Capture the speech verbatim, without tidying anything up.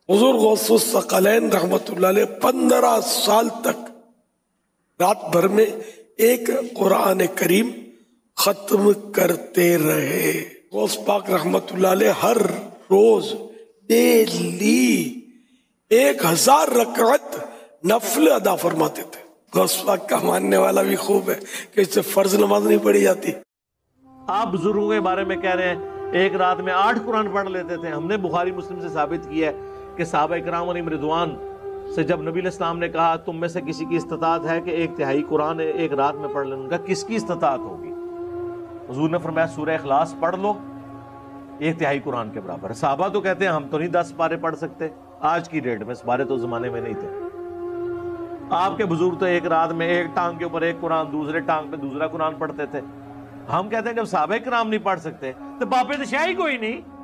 हुजूर गौसुस सकलैन रहमतुल्लाह अलैह पंद्रह साल तक रात भर में एक कुरान करीम खत्म करते रहे। गौस पाक रहमतुल्लाह अलैह हर रोज डेली एक हजार रकात नफल अदा फरमाते थे। गौस पाक का मानने वाला भी खूब है कि इससे फर्ज नमाज नहीं पढ़ी जाती। आप बुजुर्गों के बारे में कह रहे हैं एक रात में आठ कुरान पढ़ लेते थे। हमने बुखारी मुस्लिम से साबित किया है कि सहाबा इकराम अलैहिम रिदवान से जब नबी इस्लाम ने कहा तुम में से किसी की इस्तिताअत है कि एक तिहाई कुरान एक रात में पढ़ लें, उनका किसकी इस्तिताअत होगी? हुजूर ने फरमाया सूरह इखलास पढ़ लो, एक तिहाई कुरान के बराबर। सहाबा तो कहते हैं हम तो नहीं दस पारे पढ़ सकते, आज की डेट में इस पारे तो जमाने में नहीं थे। आपके बुजुर्ग तो एक रात में एक टांग के ऊपर एक कुरान, दूसरे टांग पे दूसरा कुरान पढ़ते थे। हम कहते हैं जब सहाबा इकराम नहीं पढ़ सकते तो बापे तो शाही कोई नहीं।